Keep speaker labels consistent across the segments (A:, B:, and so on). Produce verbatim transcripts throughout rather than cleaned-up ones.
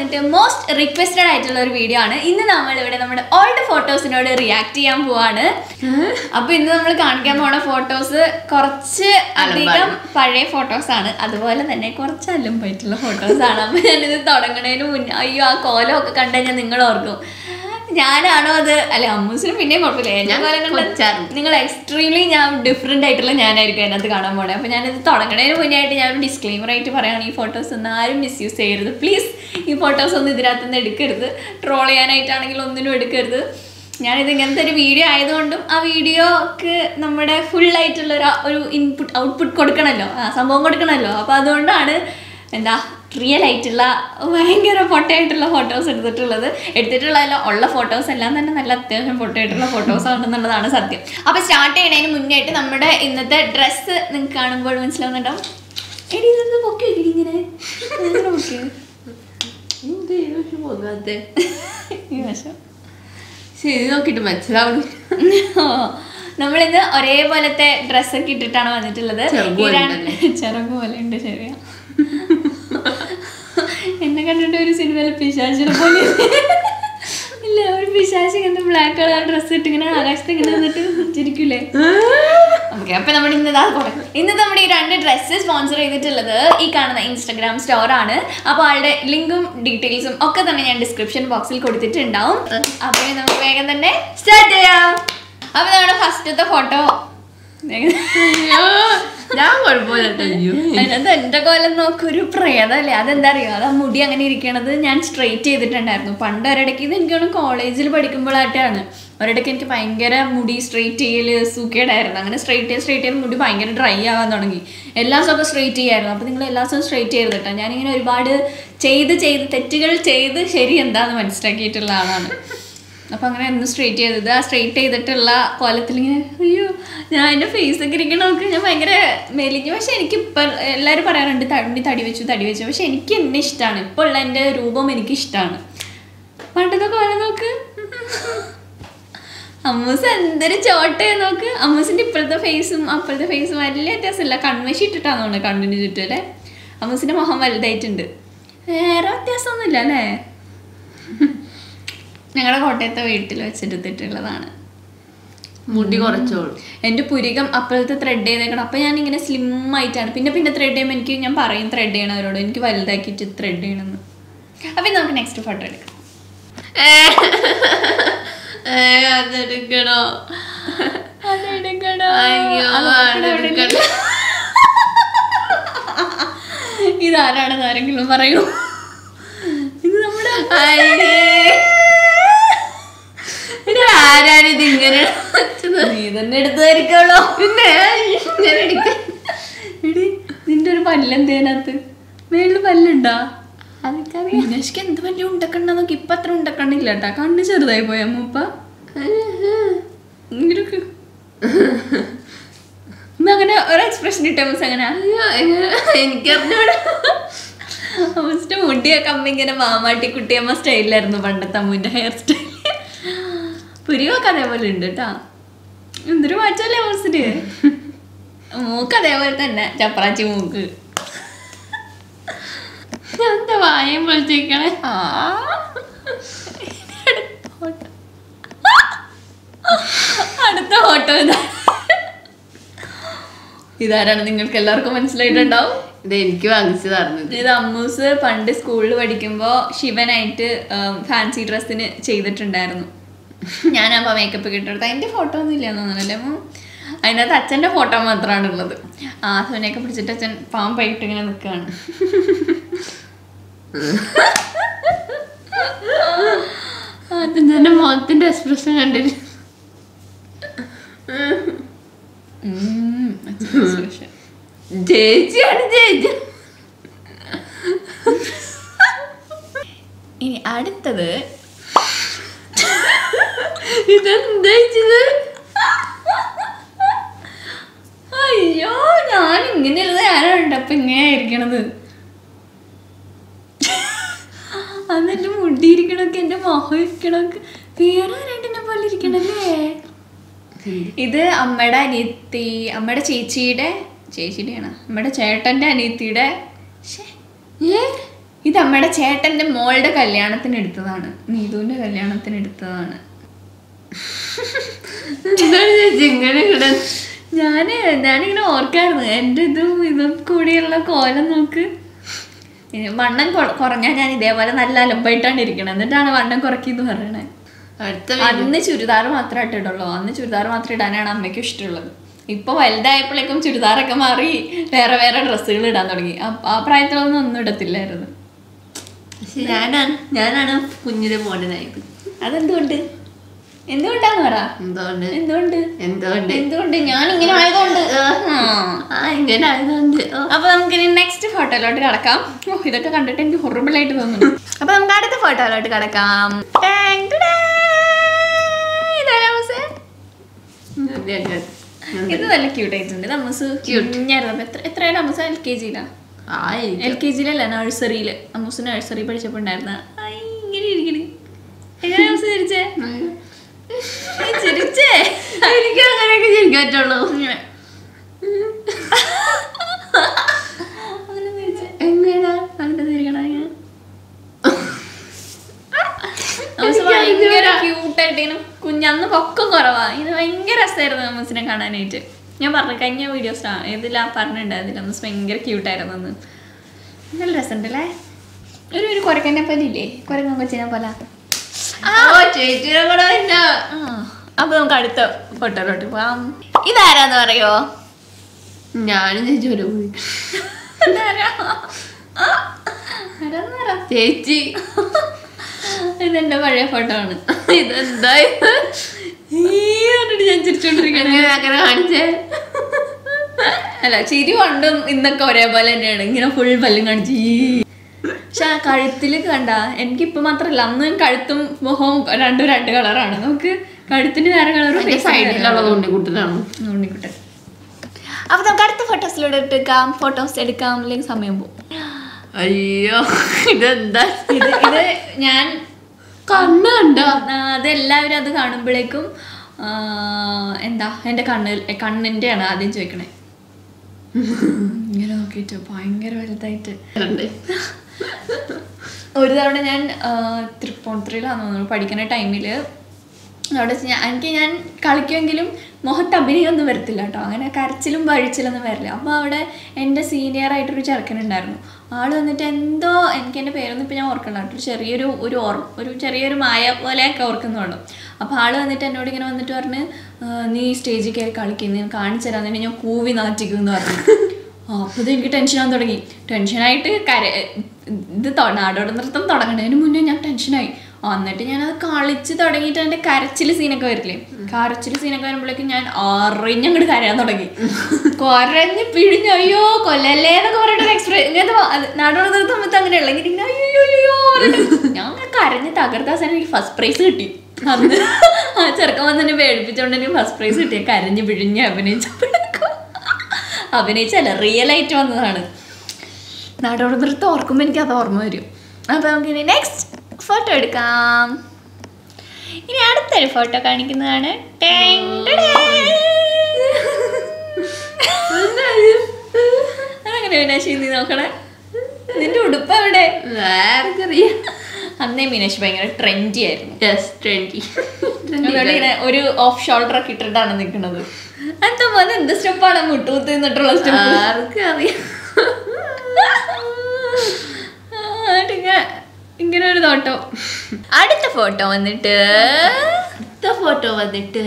A: പറഞ്ഞിട്ട് most requested ആയിട്ടുള്ള ഒരു വീഡിയോ ആണ്. ഇന്ന് നമ്മൾ ഇവിടെ നമ്മുടെ ഓൾഡ് ഫോട്ടോസിനോട് റിയാക്ട് ചെയ്യാൻ പോവാണ്. അപ്പൊ ഇന്ന് നമ്മൾ കാണിക്കാൻ പോണ ഫോട്ടോസ് കുറച്ച് അധികം പഴയ ഫോട്ടോസ് ആണ്, അതുപോലെ തന്നെ കുറച്ച് അലമ്പായിട്ടുള്ള ഫോട്ടോസ് ആണ്. അപ്പൊ ഞാനിത് തുടങ്ങണതിന് മുന്നേ അയ്യോ ആ കോലമൊക്കെ കണ്ടുകഴിഞ്ഞാൽ നിങ്ങൾ ഓർക്കും ഞാനാണോ അത്, അല്ല അമ്മൂസിനും പിന്നെയും കുഴപ്പമില്ല. ഞാൻ കോലം കണ്ടാൽ നിങ്ങൾ എക്സ്ട്രീംലി ഞാൻ ഡിഫറെന്റ് ആയിട്ടുള്ള ഞാനായിരിക്കും അതിനകത്ത് കാണാൻ പോണേ. അപ്പൊ ഞാനിത് തുടങ്ങണതിന് മുന്നേ ആയിട്ട് ഞാൻ ഒരു ഡിസ്ക്ലെയിമർ ആയിട്ട് പറയുകയാണ്, ഈ ഫോട്ടോസ് ഒന്നും ആരും മിസ്യൂസ് ചെയ്യരുത് പ്ലീസ്. ഈ ഫോട്ടോസ് ഒന്നും ഇതിനകത്തുനിന്ന് എടുക്കരുത്, ട്രോൾ ചെയ്യാനായിട്ടാണെങ്കിലും ഒന്നിനും എടുക്കരുത്. ഞാനിത് ഇങ്ങനത്തെ ഒരു വീഡിയോ ആയതുകൊണ്ടും ആ വീഡിയോക്ക് നമ്മുടെ ഫുൾ ആയിട്ടുള്ള ഒരു ഒരു ഇൻപുട്ട് ഔട്ട്പുട്ട് കൊടുക്കണമല്ലോ, ആ സംഭവം കൊടുക്കണമല്ലോ. അപ്പോൾ അതുകൊണ്ടാണ് എന്താ റിയൽ ആയിട്ടുള്ള ഭയങ്കര പൊട്ടയായിട്ടുള്ള ഫോട്ടോസ് എടുത്തിട്ടുള്ളത്. എടുത്തിട്ടുള്ളതല്ല ഉള്ള ഫോട്ടോസ് എല്ലാം തന്നെ നല്ല അത്യാവശ്യം പൊട്ടയായിട്ടുള്ള ഫോട്ടോസ് ആണെന്നുള്ളതാണ് സത്യം. അപ്പോൾ സ്റ്റാർട്ട് ചെയ്യണതിന് മുന്നേ ആയിട്ട് നമ്മുടെ ഇന്നത്തെ ഡ്രസ്സ് നിങ്ങൾക്ക് കാണുമ്പോൾ മനസ്സിലാവുന്നുണ്ടാവും. എടി ഇതൊന്ന് പൊക്കി വെക്കടി, ഇങ്ങനെ പൊക്കി
B: പോകാതെ
A: ഈ വശം
B: ശരി നോക്കിട്ട് മനസ്സിലാവുന്നു.
A: നമ്മളിന്ന് ഒരേപോലത്തെ ഡ്രസ്സൊക്കെ ഇട്ടിട്ടാണ് വന്നിട്ടുള്ളത്. ചെറുപ്പ് പോലെ ഉണ്ട്, ശരിയാ. എന്നെ കണ്ടിട്ട് ഒരു സിനിമയിലെ പിശാചിനെ പോലെ ഇല്ല, ഒരു പിശാചി ഇങ്ങനത്തെ ബ്ലാക്ക് കളർ ഡ്രസ്സ് ഇട്ട് ഇങ്ങനെ ആകാശത്ത് ഇങ്ങനെ വന്നിട്ട് ചിരിക്കൂലേ. ഓക്കെ, അപ്പൊ നമ്മുടെ ഇന്നതാ തുടങ്ങി. ഇന്ന് നമ്മുടെ ഈ രണ്ട് ഡ്രസ്സ് സ്പോൺസർ ചെയ്തിട്ടുള്ളത് ഈ കാണുന്ന ഇൻസ്റ്റാഗ്രാം സ്റ്റോർ ആണ്. അപ്പോൾ ആളുടെ ലിങ്കും ഡീറ്റെയിൽസും ഒക്കെ തന്നെ ഞാൻ ഡിസ്ക്രിപ്ഷൻ ബോക്സിൽ കൊടുത്തിട്ടുണ്ടാവും. അപ്പോൾ നമുക്ക് വേഗം തന്നെ സ്റ്റാർട്ട് ചെയ്യാം. അപ്പൊ നമ്മുടെ ഫസ്റ്റത്തെ ഫോട്ടോ
B: ഞാൻ കുഴപ്പമില്ല.
A: അതിനകത്ത് എന്റെ കോലം നോക്കൊരു പ്രേതല്ലേ, അതെന്താ അറിയോ, അത് ആ മുടി അങ്ങനെ ഇരിക്കണത് ഞാൻ സ്ട്രെയിറ്റ് ചെയ്തിട്ടുണ്ടായിരുന്നു പണ്ട് ഒരിടയ്ക്ക്. ഇത് എനിക്ക് കോളേജിൽ പഠിക്കുമ്പോഴായിട്ടാണ്. ഒരിടയ്ക്ക് എനിക്ക് ഭയങ്കര മുടി സ്ട്രെയിറ്റ് ചെയ്യൽ സൂക്കേടായിരുന്നു. അങ്ങനെ സ്ട്രെയിറ്റ് ചെയ്ത് സ്ട്രെയിറ്റ് ചെയ്ത് മുടി ഭയങ്കര ഡ്രൈ ആവാൻ തുടങ്ങി. എല്ലാ ദിവസവും സ്ട്രെയിറ്റ് ചെയ്യായിരുന്നു. അപ്പോൾ നിങ്ങൾ എല്ലാ ദിവസവും സ്ട്രെയിറ്റ് ചെയ്ത് കേട്ടോ. ഞാനിങ്ങനെ ഒരുപാട് ചെയ്ത് ചെയ്ത് തെറ്റുകൾ ചെയ്ത് ശരി എന്താന്ന് മനസ്സിലാക്കിയിട്ടുള്ള ആളാണ്. അപ്പം അങ്ങനെ ഒന്ന് സ്ട്രെയിറ്റ് ചെയ്തത്, ആ സ്ട്രെയിറ്റ് ചെയ്തിട്ടുള്ള കോലത്തിലിങ്ങനെ അയ്യോ ഞാൻ എൻ്റെ ഫേസൊക്കെ ഇരിക്കണമൊക്കെ ഞാൻ ഭയങ്കര മെലിഞ്ഞു. പക്ഷെ എനിക്കിപ്പം എല്ലാവരും പറയാറുണ്ട് തടി തടി വെച്ചു തടി വെച്ചു, പക്ഷെ എനിക്ക് എന്നെ ഇഷ്ടമാണ്. ഇപ്പോൾ ഉള്ള എൻ്റെ രൂപം എനിക്കിഷ്ടമാണ്. പണ്ടത്തെ കോലം നോക്ക്, അമ്മൂസ് എന്തൊരു ചോട്ടേ നോക്ക്. അമ്മൂസിൻ്റെ ഇപ്പോഴത്തെ ഫേസും അപ്പോഴത്തെ ഫേസും വലിയ വ്യത്യാസമില്ല. കൺമശി ഇട്ടിട്ടാന്ന് തോന്നുന്നത് കണ്ണിന് ചുറ്റും അല്ലേ. അമ്മൂസിൻ്റെ മുഖം വലുതായിട്ടുണ്ട്, വേറെ വ്യത്യാസമൊന്നുമില്ല അല്ലേ. ഞങ്ങളുടെ കോട്ടയത്തെ വീട്ടിൽ വെച്ചെടുത്തിട്ടുള്ളതാണ്.
B: മുടി കുറച്ചോളൂ.
A: എൻ്റെ പുരികം അപ്പോഴത്തെ ത്രെഡ് ചെയ്തേക്കണം. അപ്പം ഞാനിങ്ങനെ സ്ലിം ആയിട്ടാണ്. പിന്നെ പിന്നെ ത്രെഡ് ചെയ്യുമ്പോൾ എനിക്ക് ഞാൻ പറയും ത്രെഡ് ചെയ്യണവരോട് എനിക്ക് വലുതാക്കിയിട്ട് ത്രെഡ് ചെയ്യണമെന്ന്. അപ്പം നമുക്ക് നെക്സ്റ്റ് ഫോട്ടോ എടുക്കാം.
B: അതെടുക്കണോ
A: അതെടുക്കണോ
B: അയ്യോ
A: ഇതാരാണെന്ന് ആരെങ്കിലും പറയൂ. ഇത് നമ്മുടെ
B: ആരാണിത് ഇങ്ങനെ
A: നീ തന്നെ എടുത്തായിരിക്കുമല്ലോ.
B: പിന്നെ
A: എടി നിന്റെ ഒരു പല്ലെന്തേനകത്ത് മേളില് പല്ലുണ്ടാ? വിനേഷ്ക്ക് എന്ത് വലിയ ഉണ്ടക്കണ്ണ നോക്കി. ഇപ്പൊ അത്ര ഉണ്ടക്കണ്ണില്ല കേട്ടാ, കണ്ണ് ചെറുതായി പോയ മൂപ്പ. അങ്ങനെ ഒരു എക്സ്പ്രഷൻ ഇട്ട മീൻസ് അങ്ങനെ
B: എനിക്കറിഞ്ഞൂടാ.
A: അമ്മൂസിന്റെ മുടിയൊക്കെ അമ്മ ഇങ്ങനെ മാമാട്ടി കുട്ടിയമ്മ സ്റ്റൈലിലായിരുന്നു പണ്ടത്തെ അമ്മൂന്റെ ഹെയർ സ്റ്റൈൽ. പുരിയൊക്കെ അതേപോലെ ഉണ്ട് കേട്ടാ. എന്തൊരു മാറ്റല്ലേ അമ്മൂസിന്. മൂക്ക് അതേപോലെ തന്നെ, ചപ്പറാച്ചി മൂക്ക്.
B: എന്താ വായം പൊളിച്ചേക്കണേ.
A: ആ അടുത്ത ഫോട്ടോ ഇതാ. ഇതാരാണ് നിങ്ങൾക്ക് എല്ലാവർക്കും മനസ്സിലായിട്ടുണ്ടാവും.
B: ഇത് എനിക്ക് വാങ്ങിച്ചു തരുന്നത്.
A: ഇത് അമ്മൂസ് പണ്ട് സ്കൂളിൽ പഠിക്കുമ്പോൾ ശിവനായിട്ട് ഫാൻസി ഡ്രസ്സിന് ചെയ്തിട്ടുണ്ടായിരുന്നു. ഞാനപ്പോൾ മേക്കപ്പ് കിട്ടെടുത്ത അതിൻ്റെ ഫോട്ടോ ഒന്നും ഇല്ലയെന്ന് തോന്നുന്നല്ലേ അമ്മ. അതിനകത്ത് അച്ഛൻ്റെ ഫോട്ടോ മാത്രമാണ് ഉള്ളത്. ആ സോനയൊക്കെ പിടിച്ചിട്ട് അച്ഛൻ പാമ്പായിട്ട് ഇങ്ങനെ നിൽക്കുകയാണ്.
B: അതിന്റെ മുഖത്തിന്റെ എക്സ്പ്രഷൻ കണ്ടിട്ട് ചേച്ചിയാണ് ചേച്ചി.
A: ഇനി അടുത്തത്
B: ഇതെന്താ
A: അയ്യോ ഞാൻ ഇങ്ങനെയുള്ളത് ആരാണ്ട് അപ്പൊ ഇങ്ങനെയായിരിക്കണത്. അതെന്റെ മുടി ഇരിക്കണൊക്കെ എന്റെ മുഖം ഇരിക്കണൊക്കെ വേറെ ആരാണ്ടിനെ പോലെ ഇരിക്കണല്ലേ. ഇത് അമ്മയുടെ അനിയത്തി, അമ്മയുടെ ചേച്ചിയുടെ ചേച്ചിയുടെയാണ്, അമ്മയുടെ ചേട്ടന്റെ അനിയത്തിയുടെ ഇത് അമ്മയുടെ ചേട്ടന്റെ മോളുടെ കല്യാണത്തിന് എടുത്തതാണ്, നീതുവിന്റെ കല്യാണത്തിന് എടുത്തതാണ്.
B: എന്താണ് ചേച്ചി ഇങ്ങനെ കിടന്ന്?
A: ഞാന് ഞാനിങ്ങനെ ഓർക്കായിരുന്നു എൻ്റെ ഇതും ഇതും കൂടിയുള്ള കോലം നോക്ക്. വണ്ണം കുറഞ്ഞാൽ ഞാൻ ഇതേപോലെ നല്ല അലമ്പായിട്ടാണ് ഇരിക്കണത്, എന്നിട്ടാണ് വണ്ണം കുറയ്ക്കെന്ന് പറയണേ.
B: അടുത്ത
A: അന്ന് ചുരിദാർ മാത്രമേ ഇട്ടിടുള്ളൂ, അന്ന് ചുരിദാർ മാത്രം ഇടാനാണ് അമ്മയ്ക്കും ഇഷ്ടമുള്ളത്. ഇപ്പൊ വലുതായപ്പോഴേക്കും ചുരിദാറൊക്കെ മാറി വേറെ വേറെ ഡ്രസ്സുകൾ ഇടാൻ തുടങ്ങി. ആ പ്രായത്തിലൊന്നും ഒന്നും ഇടത്തില്ലായിരുന്നു.
B: പക്ഷെ ഞാനാണ് ഞാനാണ് കുഞ്ഞിലെ മോഡനായത്.
A: അതെന്തുകൊണ്ട്? എന്തുകൊണ്ടാന്ന് പറ.
B: എന്തുകൊണ്ട്
A: എന്തുകൊണ്ട്
B: എന്തുകൊണ്ട്
A: എന്തുകൊണ്ട് ഞാൻ ഇങ്ങനെ ആയതുകൊണ്ട്.
B: ആ ഇങ്ങനെ ആയതുകൊണ്ട്.
A: അപ്പൊ നമുക്ക് ഇനി നെക്സ്റ്റ് ഫോട്ടോയിലോട്ട് കിടക്കാം. ഓ ഇതൊക്കെ കണ്ടിട്ട് എനിക്ക് ഹൊറിബിൾ ആയിട്ട് തോന്നുന്നു. അപ്പൊ നമുക്ക് അടുത്ത ഫോട്ടോയിലോട്ട് കിടക്കാം. ഇത് നല്ല ക്യൂട്ട് ആയിട്ടുണ്ട്. അമ്മൂസ് കുഞ്ഞായിരുന്നു. എത്ര എത്രയാണ് അമ്മൂസ്? എൽ കെ ജിയിലാ? എൽ കെ ജിയിലല്ല, നഴ്സറിയില്. അമ്മൂസ് നഴ്സറി പഠിച്ചപ്പോ ഉണ്ടായിരുന്ന ഇങ്ങനെ ഇരിക്കണേ. എങ്ങനെ അമ്മൂസ് ചിരിച്ചേ? ചിരിച്ചേ?
B: എനിക്ക് അങ്ങനെയൊക്കെ ചിരിക്കാൻ പറ്റുള്ളൂ.
A: എങ്ങനെയാ അങ്ങനെ ചിരിക്കണ? ഭയങ്കര ക്യൂട്ടായിട്ട് ഇങ്ങനെ കുഞ്ഞന്ന് പൊക്കം കുറവാ. ഇത് ഭയങ്കര രസമായിരുന്നു അമ്മൂസിനെ കാണാനായിട്ട്. ഞാൻ പറഞ്ഞു കഴിഞ്ഞ വീഡിയോസ് ഇതിലാ പറഞ്ഞിട്ടുണ്ടായിരുന്നില്ല അമ്മൂസ് ഭയങ്കര ക്യൂട്ടായിരുന്നു. നല്ല രസമുണ്ടല്ലേ? ഒരു ഒരു കുരക്കനെ പോലെ ഇല്ലേ, കുരങ്ങൻ കൊച്ചിനെ പോലെ.
B: ചേച്ചിയുടെ കൂടെ പിന്നെ.
A: അപ്പൊ നമുക്ക് അടുത്ത ഫോട്ടോയിലോട്ട് പോവാം. ഇതാരാന്ന് പറയോ?
B: ഞാനും ചേച്ചി ഒരു ചേച്ചി.
A: ഇതെന്റെ പഴയ ഫോട്ടോ ആണ്.
B: ഇതെന്താ
A: ഞാൻ ചിരിച്ചോണ്ടിരിക്കണേ.
B: അങ്ങനെ കാണിച്ചേ?
A: അല്ല ചിരി കൊണ്ടും ഇന്നൊക്കെ ഒരേപോലെ തന്നെയാണ്, ഇങ്ങനെ ഫുൾ പല്ലും കാണിച്ച്. പക്ഷെ ആ കഴുത്തില് കണ്ട, എനിക്കിപ്പോ മാത്രല്ല അന്ന് കഴുത്തും മുഖവും രണ്ടും രണ്ട് കളറാണ്. നമുക്ക് കഴുത്തിന് വേറെ കളറും
B: സൈഡിലുള്ളത് ഉണ്ണിക്കുട്ടനാണ്.
A: ഉണ്ണിക്കുട്ടൻ. അപ്പൊ നമുക്ക് അടുത്ത ഫോട്ടോസിലൂടെ എടുക്കാം. ഫോട്ടോസ് എടുക്കാം, അല്ലെങ്കിൽ സമയം പോകും.
B: അയ്യോ ഇതെന്താ
A: ഇത് ഇത് ഞാൻ
B: കണ്ണ് കണ്ടോ?
A: അതെല്ലാവരും അത് കാണുമ്പോഴേക്കും എന്താ എൻ്റെ കണ്ണ് കണ്ണിൻ്റെ ആണ് ആദ്യം ചോദിക്കണേ. ഇങ്ങനെ നോക്കിയിട്ട് ഭയങ്കര വലുതായിട്ട്. ഒരു തവണ ഞാൻ തൃപ്പൂണിത്തുറയിലാന്ന് തോന്നുന്നു പഠിക്കുന്ന ടൈമില് അവിടെ വെച്ച് ഞാൻ എനിക്ക് ഞാൻ കളിക്കുമെങ്കിലും മുഖത്ത് അഭിനയമൊന്നും വരത്തില്ല കേട്ടോ, അങ്ങനെ കരച്ചിലും വഴിച്ചിലൊന്നും വരില്ല. അപ്പോൾ അവിടെ എൻ്റെ സീനിയർ ആയിട്ടൊരു ചെറുക്കനുണ്ടായിരുന്നു. ആൾ വന്നിട്ട് എന്തോ, എനിക്ക് എൻ്റെ പേരൊന്നും ഇപ്പോൾ ഞാൻ ഓർക്കണ്ട കേട്ടോ, ചെറിയൊരു ഒരു ഓർമ്മ ഒരു ചെറിയൊരു മായ പോലെയൊക്കെ ഓർക്കുന്നുള്ളൂ. അപ്പോൾ ആൾ വന്നിട്ട് എന്നോട് ഇങ്ങനെ വന്നിട്ട് പറഞ്ഞ് നീ സ്റ്റേജിൽ കയറി കളിക്കുന്നു, ഞാൻ കാണിച്ചു തരാൻ തന്നെ ഞാൻ കൂവി നാറ്റിക്കും എന്ന് പറഞ്ഞു. അപ്പോൾ ഇത് എനിക്ക് ടെൻഷനാകാൻ തുടങ്ങി. ടെൻഷനായിട്ട് കര ഇത് നാടോടി നൃത്തം തുടങ്ങണതിന് മുന്നേ ഞാൻ ടെൻഷനായി. എന്നിട്ട് ഞാനത് കളിച്ച് തുടങ്ങിയിട്ട് എൻ്റെ കരച്ചിൽ സീനൊക്കെ വരില്ലേ, കരച്ചിൽ സീനൊക്കെ വരുമ്പോഴേക്കും ഞാൻ അറിഞ്ഞങ്ങോട്ട് കരയാൻ തുടങ്ങി. കുരഞ്ഞ് പിഴിഞ്ഞു അയ്യോ കൊല്ലല്ലേ എന്നൊക്കെ പറഞ്ഞിട്ട് എക്സ്പ്രസ് ഇങ്ങനത്തെ നാടോടി നൃത്തം സമയത്ത് അങ്ങനെയുള്ള ഇങ്ങനെ അയ്യോ അയ്യോ ഞാൻ കരഞ്ഞ് തകർത്ത അവസാനം എനിക്ക് ഫസ്റ്റ് പ്രൈസ് കിട്ടി. അന്ന് ആ ചെറുക്കൻ വന്ന് എന്നെ പേടിപ്പിച്ചോണ്ട് എനിക്ക് ഫസ്റ്റ് പ്രൈസ് കിട്ടിയ കരഞ്ഞ് പിഴിഞ്ഞ് അഭിനയിച്ചപ്പോഴേക്കും അഭിനയിച്ചല്ല റിയൽ ആയിട്ട് വന്നതാണ്. നാടോടി നൃത്തം ഓർക്കുമ്പോൾ എനിക്ക് അത് ഓർമ്മ വരും. അപ്പോൾ നമുക്കിനി നെക്സ്റ്റ് ഫോട്ടോ എടുക്കാം. ഇനി അടുത്തൊരു ഫോട്ടോ കാണിക്കുന്നതാണ്. അതങ്ങനെ മീനാക്ഷി നീ നോക്കണേ, നിന്റെ ഉടുപ്പ് എവിടെ? അന്നേ മീനാക്ഷി ഭയങ്കര ട്രെൻഡി ആയിരുന്നു. ഇങ്ങനെ ഒരു ഓഫ് ഷോൾഡർ ഒക്കെ ഇട്ടിട്ടാണ് നിൽക്കുന്നത്. എന്താ പോലെ എന്ത് സ്റ്റെപ്പാണ് മുട്ടുകുത്തി നിന്നിട്ടുള്ള സ്റ്റെപ്പ് ആർക്കറിയാം. ഇങ്ങനെ ഒരു ഫോട്ടോ. അടുത്ത ഫോട്ടോ വന്നിട്ട്
B: അടുത്ത ഫോട്ടോ വന്നിട്ട്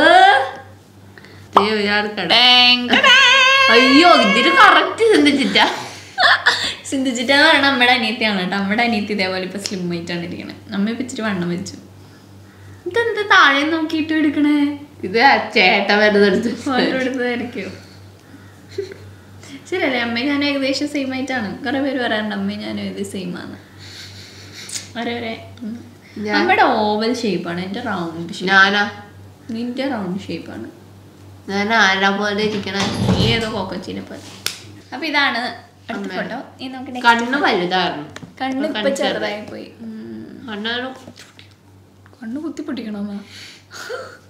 B: അയ്യോ ഇതിന് കറക്റ്റ് ചിന്തിച്ചിട്ടാ
A: ചിന്തിച്ചിട്ടാന്ന് പറഞ്ഞാൽ നമ്മുടെ അനിയത്തിയാണ് കേട്ടോ. നമ്മുടെ അനിയത്തി ഇതേപോലെ ഇപ്പൊ സ്ലിം ആയിട്ടാണ് ഇരിക്കണേ. അമ്മ ഇപ്പൊ ഇച്ചിരി വണ്ണം വെച്ചു. ഇതെന്താ താഴെ നോക്കിയിട്ട് എടുക്കണേ?
B: ഇത് ചേട്ട വരുന്നെടുത്ത്
A: ഫോട്ടോ എടുത്തതായിരിക്കും. ശരിയല്ലേ, അമ്മയും ഞാനും ഏകദേശം സെയിം ആയിട്ടാണ്. കുറെ പേര് പറയാറുണ്ട് അമ്മയും ഞാനും ഏകദേശം സെയിം ആണ്. ഒരേ ഒരേ നമ്മുടെ ഓവൽ ഷേപ്പാണ്, എൻ്റെ റൗണ്ട് ഷേപ്പ്.
B: ഞാനാ
A: നിന്റെ റൗണ്ട് ഷേപ്പാണ്.
B: ഞാൻ ആരാ പോലെ ഇരിക്കണേ,
A: ഏതോ കോക്കച്ചിനെ പോലെ. അപ്പൊ ഇതാണ് അടുത്ത ഫോട്ടോ. ഇനി നമുക്ക്
B: കണ്ണ് വലുതായിരുന്നു,
A: കണ്ണ് ഇപ്പൊ ചെറുതായി പോയി.
B: കണ്ണാണ്
A: കണ്ണ് കുത്തി പൊട്ടിക്കണോ?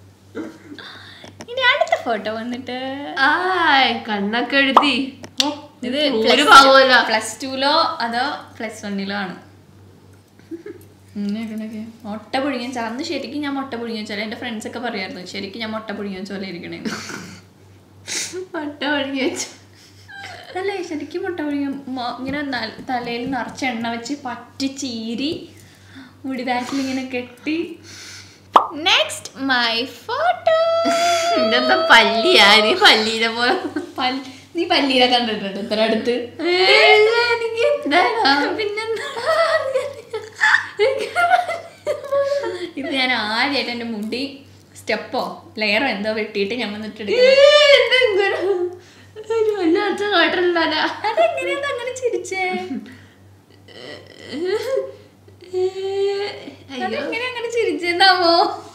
A: ഇനി അടുത്ത ഫോട്ടോ വന്നിട്ട്
B: ആയ് കണ്ണൊക്കെ എഴുതി
A: ഇത്
B: ഒരു ഭാഗമല്ല.
A: പ്ലസ് ടുലോ അതോ പ്ലസ് വണ്ണിലോ ആണ്. മുട്ട പുഴുങ്ങിയ ചോല. അന്ന് ശരിക്കും ഞാൻ മുട്ട പുഴുങ്ങിയ ചോല. എന്റെ ഫ്രണ്ട്സ് ഒക്കെ പറയായിരുന്നു ശരിക്കും ഞാൻ മുട്ട പുഴുങ്ങിയ ചോല ഇരിക്കണേ.
B: മുട്ട പുഴുങ്ങി വെച്ചു
A: അല്ലേ ശരിക്കും മുട്ട പുഴുങ്ങിയ ഇങ്ങനെ തലയിൽ നിറച്ച എണ്ണ വെച്ച് പറ്റി ചീരി മുടി ബാക്കിൽ ഇങ്ങനെ കെട്ടി. Next my photo.
B: ഇതെന്താ പല്ലിയാ? നീ പല്ലീനെ പോലെ.
A: നീ പല്ലീനെ കണ്ടിട്ടുണ്ട് ഇത്ര അടുത്ത്? പിന്നെന്താ ഇത് ഞാൻ ആദ്യമായിട്ട് എൻ്റെ മുടി സ്റ്റെപ്പോ ലെയറോ എന്തോ വെട്ടിയിട്ട് ഞാൻ വന്നിട്ട് അതെങ്ങനെയാ അങ്ങനെ ചിരിച്ചേ? അതെങ്ങനെ അങ്ങനെ ചിരിച്ചെന്നാവോ?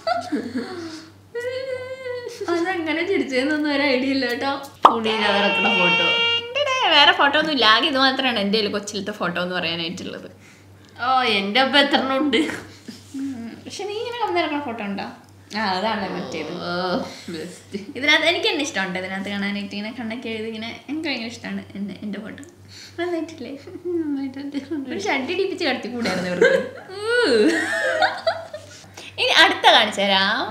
A: അതെങ്ങനെ ചിരിച്ചെന്നൊന്നും ഒരു ഐഡിയ ഇല്ല കേട്ടോ.
B: ഫോട്ടോ
A: വേറെ ഫോട്ടോ ഒന്നും ഇല്ല. ആകെ ഇത് മാത്രമാണ് എൻ്റെ കയ്യിൽ കൊച്ചിലത്തെ ഫോട്ടോ എന്ന് പറയാനായിട്ടുള്ളത്.
B: ഓ എൻ്റെ ഒപ്പം എത്ര ഉണ്ട്?
A: പക്ഷെ നീ ഇങ്ങനെ കമ്പനി നടക്കുന്ന ഫോട്ടോ ഉണ്ടോ? ആ അതാണ് മറ്റേത്. ഇതിനകത്ത് എനിക്ക് എന്നെ ഇഷ്ടമുണ്ട് ഇതിനകത്ത് കാണാനായിട്ട്. ഇങ്ങനെ കണ്ണൊക്കെ എഴുതി ഇങ്ങനെ എനിക്ക് ഭയങ്കര ഇഷ്ടമാണ് എന്നെ എൻ്റെ ഫോട്ടോ. നന്നായിട്ടില്ലേ? ഒരു ഷഡ്ഡി ഇടിപ്പിച്ച് കടത്തിക്കൂടായിരുന്നു ഇവർക്ക്. ഇനി അടുത്ത കാണിച്ചു തരാം.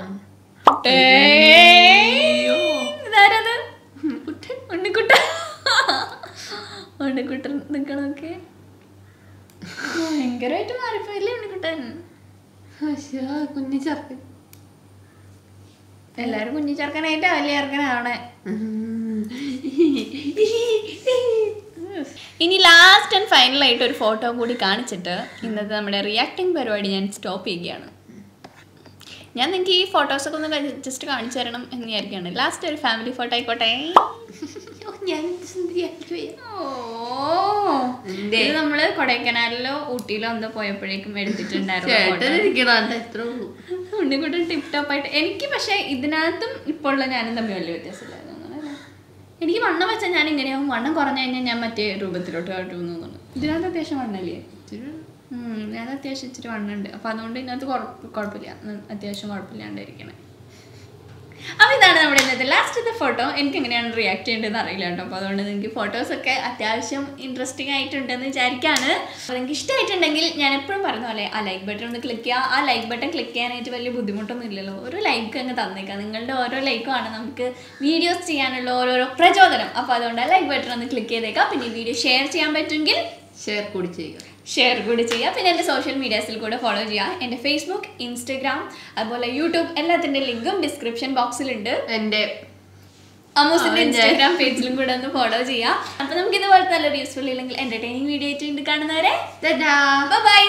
A: ഇതാരത്? ഉണ്ണിക്കുട്ട. ഉണ്ണിക്കുട്ടൻ നിക്കണൊക്കെ ഭയങ്കരമായിട്ട് മാറിപ്പോയില്ലേ ഉണ്ണിക്കുട്ടൻ?
B: കുഞ്ഞി ചെറുക്കൻ.
A: എല്ലാരും കുഞ്ഞി ചെറുക്കനായിട്ടാ വലിയ ചെറുക്കനാവണേ. ഇനി ലാസ്റ്റ് ആൻഡ് ഫൈനൽ ആയിട്ട് ഒരു ഫോട്ടോ കൂടി കാണിച്ചിട്ട് ഇന്നത്തെ നമ്മുടെ റിയാക്ടിങ് പരിപാടി ഞാൻ സ്റ്റോപ്പ് ചെയ്യുകയാണ്. ഞാൻ നിങ്ങൾക്ക് ഈ ഫോട്ടോസൊക്കെ ഒന്ന് ജസ്റ്റ് കാണിച്ചു തരണം എന്ന് വിചാരിക്കുകയാണ്. ലാസ്റ്റ് ഒരു ഫാമിലി ഫോട്ടോ ആയിക്കോട്ടെ. ഇത് നമ്മള് കൊടൈക്കനാലിലോ ഊട്ടിയിലോ എന്തോ പോയപ്പോഴേക്കും എടുത്തിട്ടുണ്ടായിരുന്നു. ഉണ്ണിക്കുട്ടൻ ടിപ് ടോപ്പ് ആയിട്ട്. എനിക്ക് പക്ഷെ ഇതിനകത്തും ഇപ്പോൾ ഉള്ള ഞാനും തമ്മിൽ വലിയ വ്യത്യാസമില്ലായിരുന്നു. എനിക്ക് വണ്ണം വെച്ചാൽ ഞാൻ ഇങ്ങനെയാവും, വണ്ണം കുറഞ്ഞു കഴിഞ്ഞാൽ ഞാൻ മറ്റേ രൂപത്തിലോട്ട് കാട്ടുന്നു. ഇതിനകത്ത് അത്യാവശ്യം വണ്ണല്ലേ? ഞാൻ അത്യാവശ്യം ഇച്ചിരി വണ്ണുണ്ട്. അപ്പം അതുകൊണ്ട് ഇതിനകത്ത് കുഴപ്പമില്ല, അത്യാവശ്യം കുഴപ്പമില്ലാണ്ടിരിക്കണേ. അപ്പോൾ ഇതാണ് നമ്മുടെ ഇന്നത്തെ ലാസ്റ്റത്തെ ഫോട്ടോ. എനിക്ക് എങ്ങനെയാണ് റിയാക്ട് ചെയ്യേണ്ടതെന്ന് അറിയില്ല കേട്ടോ. അപ്പോൾ അതുകൊണ്ട് നിങ്ങൾക്ക് ഫോട്ടോസൊക്കെ അത്യാവശ്യം ഇൻട്രസ്റ്റിംഗ് ആയിട്ടുണ്ടെന്ന് വിചാരിക്കുകയാണ്. അപ്പോൾ നിങ്ങൾക്ക് ഇഷ്ടമായിട്ടുണ്ടെങ്കിൽ ഞാൻ എപ്പോഴും പറഞ്ഞ പോലെ ആ ലൈക്ക് ബട്ടൺ ഒന്ന് ക്ലിക്ക് ചെയ്യുക. ആ ലൈക്ക് ബട്ടൺ ക്ലിക്ക് ചെയ്യാനായിട്ട് വലിയ ബുദ്ധിമുട്ടൊന്നും ഇല്ലല്ലോ. ഒരു ലൈക്ക് അങ്ങ് തന്നേക്കാം. നിങ്ങളുടെ ഓരോ ലൈക്കുമാണ് നമുക്ക് വീഡിയോസ് ചെയ്യാനുള്ള ഓരോരോ പ്രചോദനം. അപ്പോൾ അതുകൊണ്ട് ആ ലൈക്ക് ബട്ടൺ ഒന്ന് ക്ലിക്ക് ചെയ്തേക്കാം. പിന്നെ ഈ വീഡിയോ ഷെയർ ചെയ്യാൻ പറ്റുമെങ്കിൽ
B: ഷെയർ കൂടി ചെയ്യുക
A: ഷെയർ കൂടി ചെയ്യുക. പിന്നെ എൻ്റെ സോഷ്യൽ മീഡിയാസിൽ കൂടെ ഫോളോ ചെയ്യുക. എൻ്റെ ഫേസ്ബുക്ക്, ഇൻസ്റ്റഗ്രാം, അതുപോലെ യൂട്യൂബ് എല്ലാത്തിൻ്റെ ലിങ്കും ഡിസ്ക്രിപ്ഷൻ ബോക്സിലുണ്ട്.
B: എൻ്റെ
A: അമ്മൂസിൻ്റെ ഇൻസ്റ്റാഗ്രാം പേജിലും കൂടെ ഒന്ന് ഫോളോ ചെയ്യുക. അപ്പോൾ നമുക്ക് ഇതുപോലത്തെ നല്ലൊരു യൂസ്ഫുൾ ഇല്ലെങ്കിൽ എൻ്റർടൈനിങ് വീഡിയോ ആയിട്ട് കാണുന്നവരെ ബൈ.